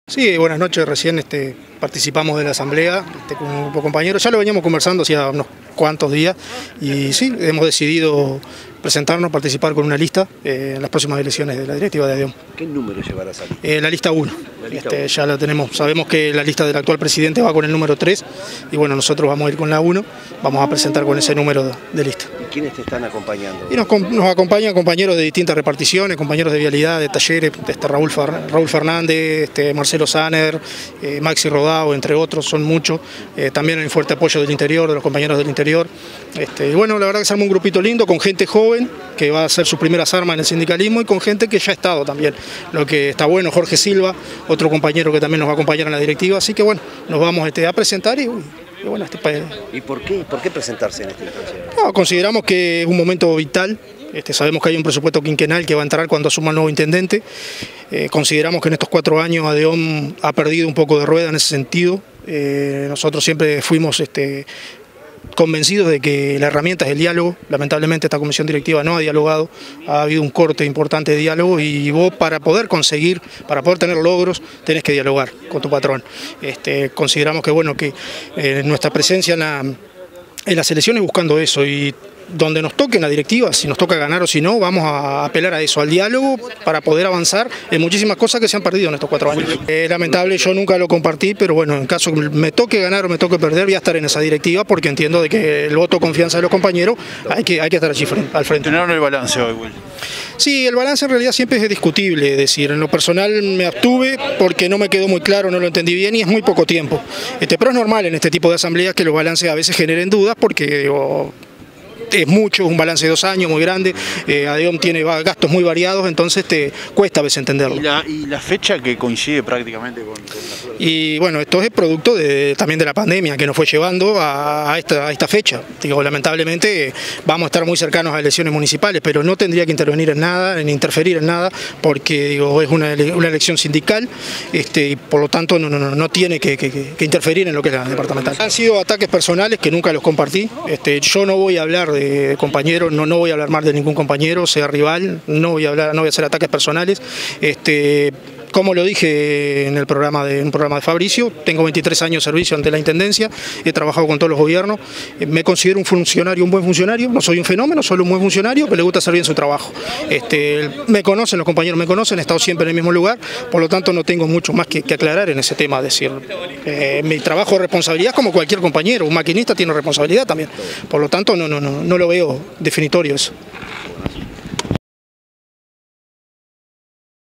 Sí, buenas noches. Recién participamos de la asamblea con un grupo de compañeros. Ya lo veníamos conversando hacía unos cuantos días y sí, hemos decidido presentarnos, participar con una lista en las próximas elecciones de la directiva de ADEOM. ¿Qué número llevará a salir? La lista 1. Ya la tenemos. Sabemos que la lista del actual presidente va con el número 3 y bueno, nosotros vamos a ir con la 1. Vamos a presentar con ese número de lista. ¿Y quiénes te están acompañando? Y nos acompañan compañeros de distintas reparticiones, compañeros de vialidad, de talleres, Raúl Fernández, Marcelo Saner, Maxi Rodao, entre otros, son muchos. También hay un fuerte apoyo del interior, de los compañeros del interior. Y bueno, la verdad que se arma un grupito lindo con gente joven que va a hacer sus primeras armas en el sindicalismo y con gente que ya ha estado también. Lo que está bueno, Jorge Silva, otro compañero que también nos va a acompañar en la directiva. Así que bueno, nos vamos a presentar y bueno, ¿Y por qué presentarse en esta instancia? No, consideramos que es un momento vital. Sabemos que hay un presupuesto quinquenal que va a entrar cuando asuma el nuevo intendente. Consideramos que en estos 4 años ADEOM ha perdido un poco de rueda en ese sentido. Nosotros siempre fuimos convencidos de que la herramienta es el diálogo. Lamentablemente esta comisión directiva no ha dialogado, ha habido un corte importante de diálogo y vos para poder tener logros, tenés que dialogar con tu patrón. Consideramos que bueno que nuestra presencia en las elecciones buscando eso y donde nos toque en la directiva, si nos toca ganar o si no, vamos a apelar a eso, al diálogo, para poder avanzar en muchísimas cosas que se han perdido en estos 4 años. Lamentable, yo nunca lo compartí, pero bueno, en caso que me toque ganar o me toque perder, voy a estar en esa directiva porque entiendo de que el voto de confianza de los compañeros hay que estar allí al frente. ¿Tenieron el balance hoy, Will? Sí, el balance en realidad siempre es discutible, es decir, en lo personal me abstuve porque no me quedó muy claro, no lo entendí bien y es muy poco tiempo. Pero es normal en este tipo de asambleas que los balances a veces generen dudas porque es mucho, es un balance de 2 años muy grande, ADEOM tiene gastos muy variados, entonces cuesta a veces entenderlo. ¿Y la fecha que coincide prácticamente con la... Y bueno, esto es producto también de la pandemia que nos fue llevando a esta fecha. Lamentablemente vamos a estar muy cercanos a elecciones municipales, pero no tendría que intervenir en nada, en interferir en nada, porque es una elección sindical y por lo tanto no tiene que interferir en lo que es la departamental. Han sido ataques personales que nunca los compartí. Yo no voy a hablar de compañeros, no voy a hablar mal de ningún compañero, sea rival, no voy a hacer ataques personales. Como lo dije en un programa de Fabricio, tengo 23 años de servicio ante la Intendencia, he trabajado con todos los gobiernos, me considero un buen funcionario, no soy un fenómeno, soy un buen funcionario que le gusta hacer bien su trabajo. Me conocen, los compañeros me conocen, he estado siempre en el mismo lugar, por lo tanto no tengo mucho más que aclarar en ese tema. Es decir, mi trabajo es responsabilidad como cualquier compañero, un maquinista tiene responsabilidad también, por lo tanto no lo veo definitorio eso.